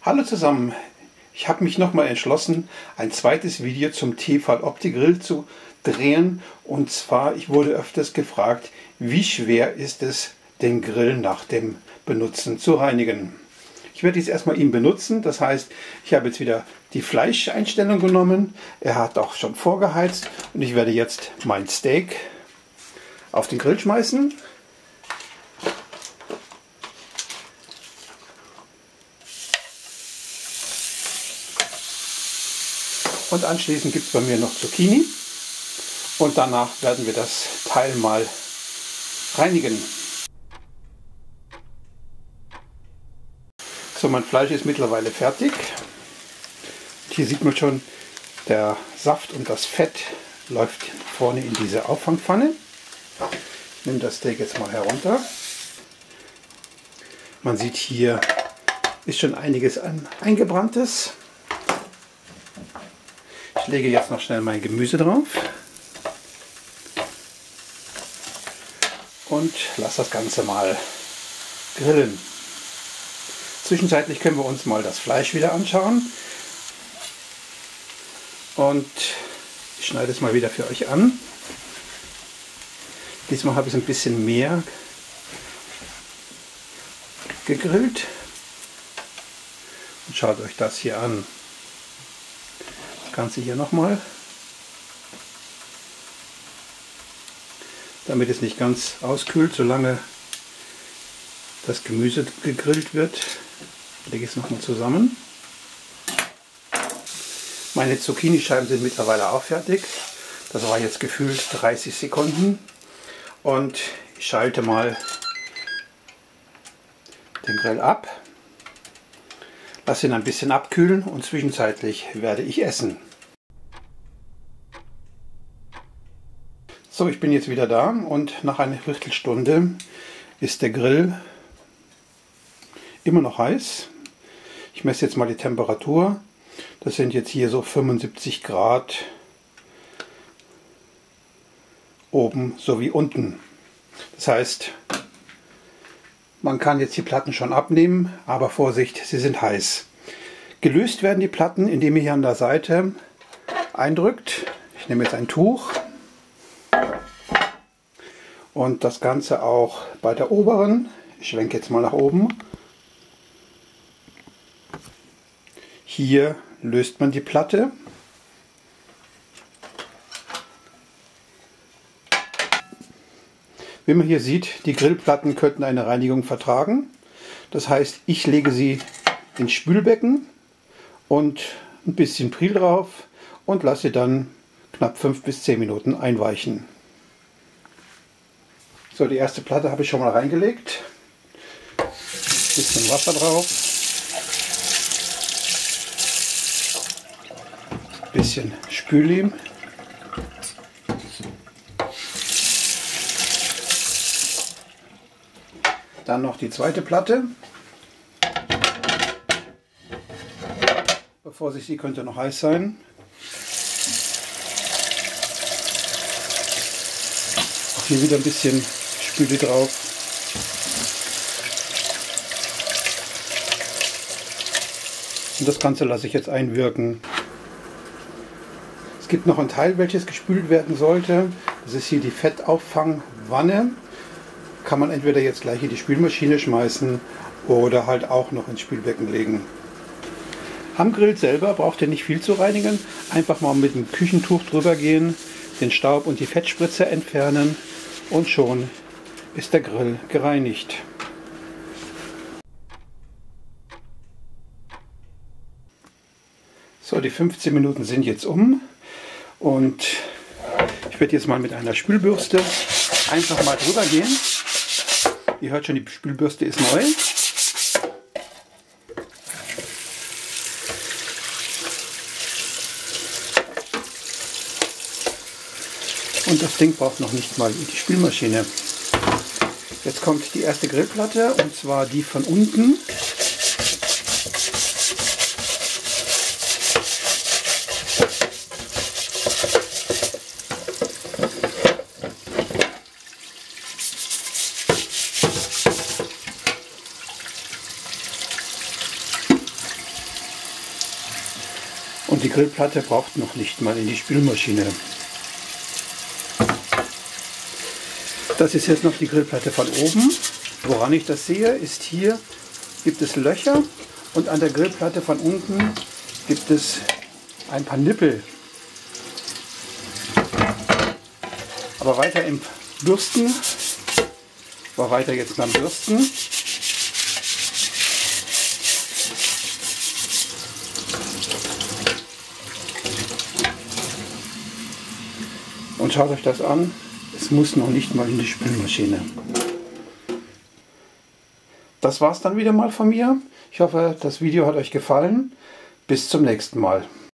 Hallo zusammen, ich habe mich nochmal entschlossen, ein zweites Video zum Tefal Opti-Grill zu drehen. Und zwar, ich wurde öfters gefragt, wie schwer ist es, den Grill nach dem Benutzen zu reinigen. Ich werde jetzt erstmal ihn benutzen, das heißt, ich habe jetzt wieder die Fleischeinstellung genommen. Er hat auch schon vorgeheizt und ich werde jetzt mein Steak auf den Grill schmeißen. Und anschließend gibt es bei mir noch Zucchini und danach werden wir das Teil mal reinigen. So, mein Fleisch ist mittlerweile fertig. Hier sieht man schon, der Saft und das Fett läuft vorne in diese Auffangpfanne. Ich nehme das Steak jetzt mal herunter. Man sieht, hier ist schon einiges an Eingebranntes. Ich lege jetzt noch schnell mein Gemüse drauf und lasse das Ganze mal grillen. Zwischenzeitlich können wir uns mal das Fleisch wieder anschauen und ich schneide es mal wieder für euch an. Diesmal habe ich es ein bisschen mehr gegrillt und schaut euch das hier an. Das Ganze hier nochmal, damit es nicht ganz auskühlt, solange das Gemüse gegrillt wird, lege ich es nochmal zusammen. Meine Zucchini-Scheiben sind mittlerweile auch fertig. Das war jetzt gefühlt 30 Sekunden und ich schalte mal den Grill ab. Lasse ihn ein bisschen abkühlen und zwischenzeitlich werde ich essen. So, ich bin jetzt wieder da und nach einer Viertelstunde ist der Grill immer noch heiß. Ich messe jetzt mal die Temperatur. Das sind jetzt hier so 75 Grad oben sowie unten. Das heißt, man kann jetzt die Platten schon abnehmen, aber Vorsicht, sie sind heiß. Gelöst werden die Platten, indem ihr hier an der Seite eindrückt. Ich nehme jetzt ein Tuch und das Ganze auch bei der oberen. Ich schwenke jetzt mal nach oben. Hier löst man die Platte. Wie man hier sieht, die Grillplatten könnten eine Reinigung vertragen. Das heißt, ich lege sie ins Spülbecken und ein bisschen Pril drauf und lasse sie dann knapp 5 bis 10 Minuten einweichen. So, die erste Platte habe ich schon mal reingelegt. Ein bisschen Wasser drauf. Ein bisschen Spülleim. Dann noch die zweite Platte. Vorsicht, sie könnte noch heiß sein. Auch hier wieder ein bisschen Spüle drauf. Und das Ganze lasse ich jetzt einwirken. Es gibt noch ein Teil, welches gespült werden sollte. Das ist hier die Fettauffangwanne. Kann man entweder jetzt gleich in die Spülmaschine schmeißen oder halt auch noch ins Spülbecken legen. Am Grill selber braucht ihr nicht viel zu reinigen. Einfach mal mit dem Küchentuch drüber gehen, den Staub und die Fettspritze entfernen und schon ist der Grill gereinigt. So, die 15 Minuten sind jetzt um und ich werde jetzt mal mit einer Spülbürste einfach mal drüber gehen. Ihr hört schon, die Spülbürste ist neu. Und das Ding braucht noch nicht mal in die Spülmaschine. Jetzt kommt die erste Grillplatte und zwar die von unten. Grillplatte braucht noch nicht mal in die Spülmaschine. Das ist jetzt noch die Grillplatte von oben. Woran ich das sehe, ist hier gibt es Löcher und an der Grillplatte von unten gibt es ein paar Nippel. Aber weiter im Bürsten, weiter jetzt beim Bürsten. Und schaut euch das an, es muss noch nicht mal in die Spülmaschine. Das war's dann wieder mal von mir. Ich hoffe, das Video hat euch gefallen. Bis zum nächsten Mal.